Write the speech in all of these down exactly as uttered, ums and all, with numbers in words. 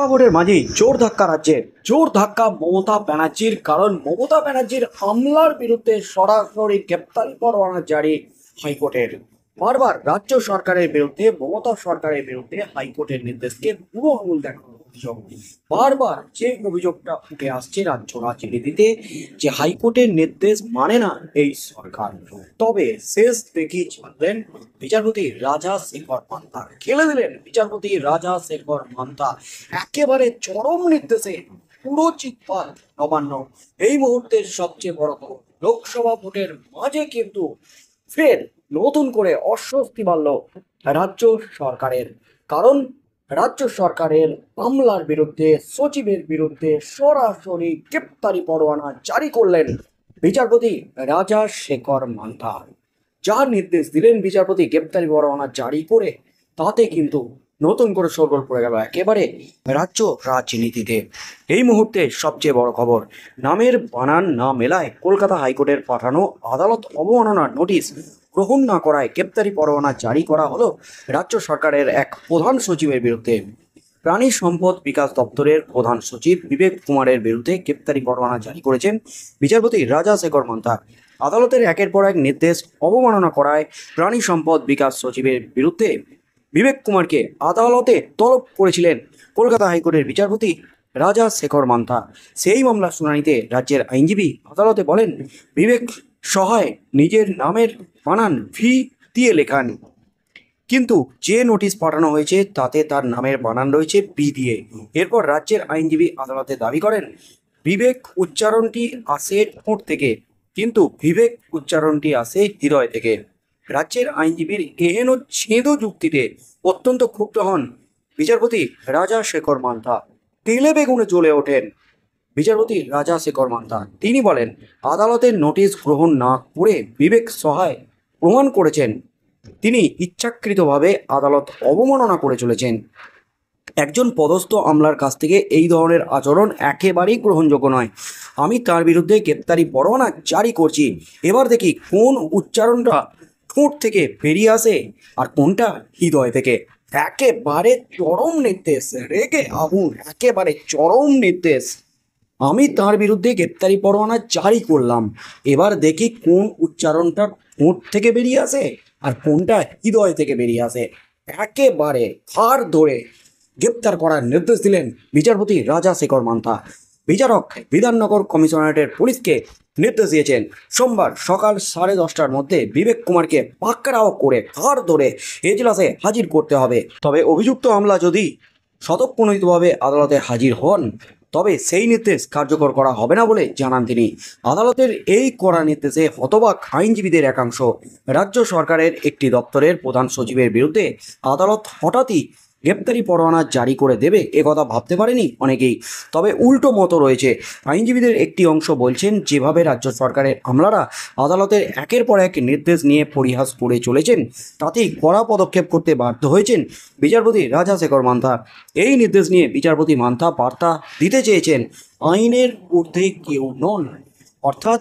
ভোটের মাঝেই জোর ধাক্কা রাজ্যের জোর ধাক্কা মমতা ব্যানার্জির, কারণ মমতা ব্যানার্জির হামলার বিরুদ্ধে সরাসরি গ্রেপ্তারি পরোয়ানা জারি হাইকোর্টের। বারবার রাজ্য সরকারের বিরুদ্ধে, মমতা সরকারের বিরুদ্ধে হাইকোর্টের নির্দেশকে বুড়ো আঙুল দেখানোর অভিযোগ। বারবার যে অভিযোগটা উঠে আসছে রাজ্য রাজনীতিতে, যে হাইকোর্টের নির্দেশ মানে না এই সরকার। তবে শেষ দেখি ছাড়লেন বিচারপতি রাজা শেখর মান্তা, খেলে দিলেন বিচারপতি রাজা শেখর মান্তা একেবারে চরম নির্দেশে পুরো চিৎপাত নবান্ন। এই মুহূর্তের সবচেয়ে বড় খবর, লোকসভা ভোটের মাঝে কিন্তু ফের নতুন করে অস্বস্তি বাড়ল রাজ্য সরকারের, কারণ রাজ্য সরকারের মামলার বিরুদ্ধে, সচিবের বিরুদ্ধে সরাসরি গ্রেপ্তারি পরোয়ানা জারি করলেন বিচারপতি রাজা শেখর মান্তা। যার নির্দেশ দিলেন বিচারপতি গ্রেপ্তারি পরোয়ানা জারি করে, তাতে কিন্তু নতুন করে শোরগোল পড়ে গেল একেবারে রাজ্য রাজনীতিতে। এই মুহূর্তে সবচেয়ে বড় খবর, নামের বানান না মেলায় কলকাতা হাইকোর্টের পাঠানো আদালত অবমাননার নোটিশ গ্রহণ না করায় গ্রেপ্তারি পরোয়ানা জারি করা হলো রাজ্য সরকারের এক প্রধান সচিবের বিরুদ্ধে। প্রাণী সম্পদ বিকাশ দপ্তরের প্রধান সচিব বিবেক কুমারের বিরুদ্ধে গ্রেপ্তারি পরোয়ানা জারি করেছেন বিচারপতি রাজা শেখর মান্তা। আদালতের একের পর এক নির্দেশ অবমাননা করায় প্রাণী সম্পদ বিকাশ সচিবের বিরুদ্ধে বিবেক কুমারকে আদালতে তলব করেছিলেন কলকাতা হাইকোর্টের বিচারপতি রাজা শেখর মান্তা। সেই মামলার শুনানিতে রাজ্যের আইনজীবী আদালতে বলেন, বিবেক সহায় নিজের নামের বানান ভি দিয়ে লেখান, কিন্তু যে নোটিশ পাঠানো হয়েছে তাতে তার নামের বানান রয়েছে বি দিয়ে। এরপর রাজ্যের আইনজীবী আদালতে দাবি করেন, বিবেক উচ্চারণটি আসে ঠোঁট থেকে, কিন্তু বিবেক উচ্চারণটি আসে হৃদয় থেকে। রাজ্যের আইনজীবীর এহেন ছেদো যুক্তিতে অত্যন্ত ক্ষুব্ধ হন বিচারপতি রাজা শেখর মান্তা। তেলে বেগুনে জ্বলে ওঠেন বিচারপতি রাজা শেখর মান্তা। তিনি বলেন, আদালতের নোটিশ গ্রহণ না করে বিবেক সহায় প্রমাণ করেছেন তিনি ইচ্ছাকৃতভাবে আদালত অবমাননা করে চলেছেন। একজন পদস্থ আমলার কাছ থেকে এই ধরনের আচরণ একেবারেই গ্রহণযোগ্য নয়। আমি তার বিরুদ্ধে গ্রেপ্তারি পরোয়ানা জারি করছি। এবার দেখি কোন উচ্চারণটা ঠোঁট থেকে বেরিয়ে আসে আর কোনটা হৃদয় থেকে। একেবারে চরম নির্দেশ, রেগে আগুন, একেবারে চরম নির্দেশ। আমি তার বিরুদ্ধে গ্রেপ্তারি পরোয়ানা জারি করলাম, এবার দেখি কোন উচ্চারণটা ঠোঁট থেকে বেরিয়ে আসে আর কোনটা হৃদয় থেকে বেরিয়ে আসে। একেবারে হাড় ধরে গ্রেপ্তার করার নির্দেশ দিলেন বিচারপতি রাজা শেখর মান্তা। বিচারক বিধাননগর কমিশনারেটের পুলিশকে নির্দেশ দিয়েছেন সোমবার সকাল সাড়ে দশটার মধ্যে বিবেক কুমারকে পাকড়াও করে হাড় ধরে এজলাসে হাজির করতে হবে। তবে অভিযুক্ত আমলা যদি স্বতঃপ্রণোদিতভাবে আদালতে হাজির হন, তবে সেই নির্দেশ কার্যকর করা হবে না বলে জানান তিনি। আদালতের এই কড়া নির্দেশে হতবাক আইনজীবীদের একাংশ। রাজ্য সরকারের একটি দপ্তরের প্রধান সচিবের বিরুদ্ধে আদালত হঠাৎই গ্রেপ্তারি পরোয়ানা জারি করে দেবে একথা ভাবতে পারেনি অনেকেই। তবে উল্টো মতো রয়েছে। আইনজীবীদের একটি অংশ বলছেন, যেভাবে রাজ্য সরকারের আমলারা আদালতের একের পর এক নির্দেশ নিয়ে পরিহাস করে চলেছেন, তাতেই কড়া পদক্ষেপ করতে বাধ্য হয়েছেন বিচারপতি রাজা শেখর মান্তা। এই নির্দেশ নিয়ে বিচারপতি মান্তা বার্তা দিতে চেয়েছেন, আইনের ঊর্ধ্বে কেউ নন, অর্থাৎ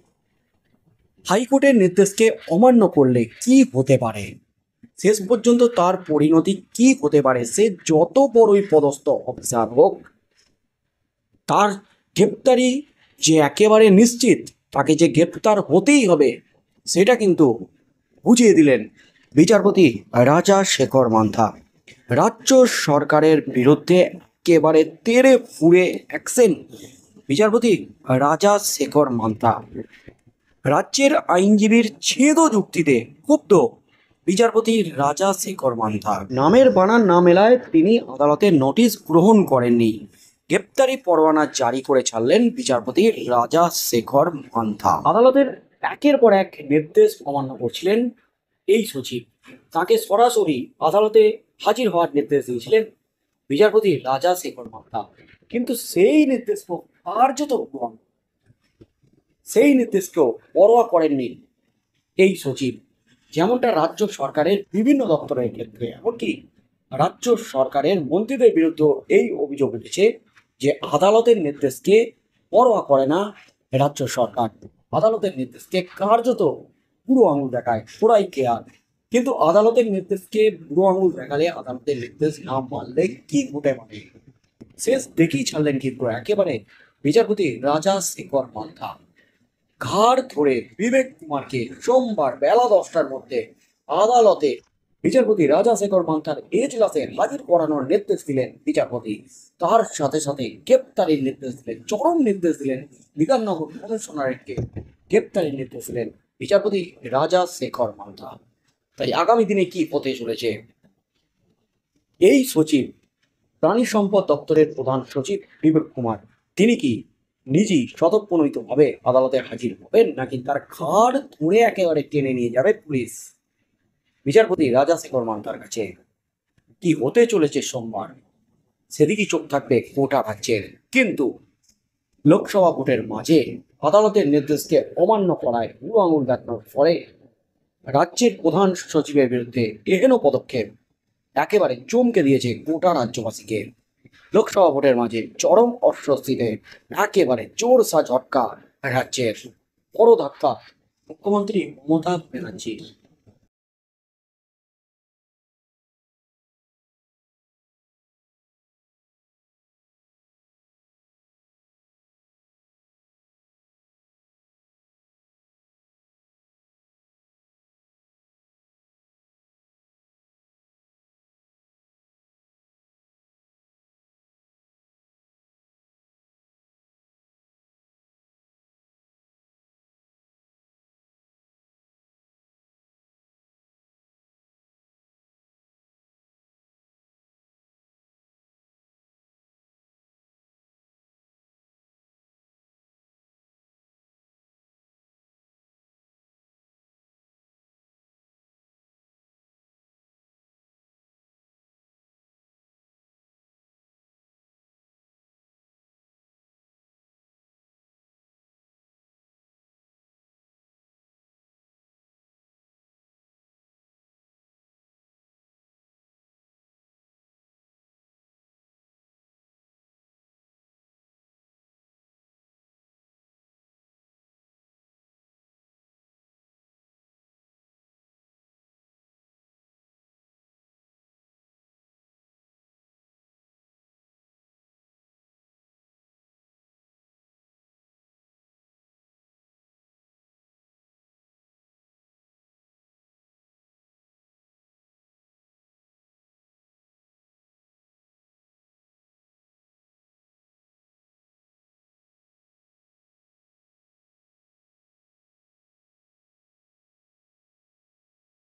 হাইকোর্টের নির্দেশকে অমান্য করলে কি হতে পারে, শেষ পর্যন্ত তার পরিণতি কি হতে পারে, সে যত বড়ই পদস্থ অফিসার হোক, তার গ্রেপ্তারি যে একেবারে নিশ্চিত, তাকে যে গ্রেপ্তার হতেই হবে, সেটা কিন্তু বুঝিয়ে দিলেন বিচারপতি রাজা শেখর মান্তা। রাজ্য সরকারের বিরুদ্ধে একেবারে তেড়ে ফুঁড়ে অ্যাকশন বিচারপতি রাজা শেখর মান্তা। রাজ্যের আইনজীবীর ছেদো যুক্তিতে ক্ষুব্ধ বিচারপতি রাজা শেখর মান্তা। নামের বানান না মেলায় তিনি আদালতের নোটিশ গ্রহণ করেননি, গ্রেপ্তারি পরোয়ানা জারি করে ছাড়লেন বিচারপতি রাজা শেখর মান্তা। আদালতের একের পর এক নির্দেশ অমান্য করছিলেন এই সচিব, তাকে সরাসরি আদালতে হাজির হওয়ার নির্দেশ দিয়েছিলেন বিচারপতি রাজা শেখর মান্তা, কিন্তু সেই নির্দেশ কার্যত সেই নির্দেশকেও পরোয়া করেননি এই সচিব। যেমনটা রাজ্য সরকারের বিভিন্ন দপ্তরের ক্ষেত্রে, এমনকি রাজ্য সরকারের মন্ত্রীদের বিরুদ্ধে এই অভিযোগ উঠেছে যে আদালতের নির্দেশকে পরোয়া করে না রাজ্য সরকার, আদালতের নির্দেশকে কার্যত বুড়ো আঙুল দেখায়, পুরাই কেয়ার। কিন্তু আদালতের নির্দেশকে বুড়ো আঙুল দেখালে, আদালতের নির্দেশ না মানলে কি হতে পারে, শেষ দেখেই ছাড়লেন কিন্তু একেবারে বিচারপতি রাজা শেখর মান্থা। ঘাড় ধরে বিবেক কুমারকে সোমবার বেলা দশটার মধ্যে আদালতে বিচারপতি রাজা শেখর মান্থার এজলাসে হাজির করানোর নির্দেশ দিলেন বিচারপতি। তার সাথে সাথে গ্রেপ্তারির নির্দেশ দিলেন, চরম নির্দেশ দিলেন বিধাননগর কমিশনারেটকে গ্রেপ্তারির নির্দেশ দিলেন বিচারপতি রাজা শেখর মান্থা। তাই আগামী দিনে কি হতে চলেছে? এই সচিব, প্রাণী সম্পদ দপ্তরের প্রধান সচিব বিবেক কুমার, তিনি কি নিজেই স্বতঃপ্রণোদিতভাবে আদালতে হাজির হবেন, নাকি তার ঘাড় ধরে একেবারে টেনে নিয়ে যাবে পুলিশ বিচারপতি রাজা শেখর মান্থার কাছে? কি হতে চলেছে সোমবার, সেদিকেই চোখ থাকবে গোটা রাজ্যের। কিন্তু লোকসভা ভোটের মাঝে আদালতের নির্দেশকে অমান্য করায় বুড়ো আঙুল দেখানোর ফলে রাজ্যের প্রধান সচিবের বিরুদ্ধে এহেন পদক্ষেপ একেবারে চমকে দিয়েছে গোটা রাজ্যবাসীকে। লোকসভা ভোটের মাঝে চরম অস্বস্তিতে একেবারে জোরসা ঝটকা রাজ্যের। বড় ধাক্কা মুখ্যমন্ত্রী মমতা ব্যানার্জির।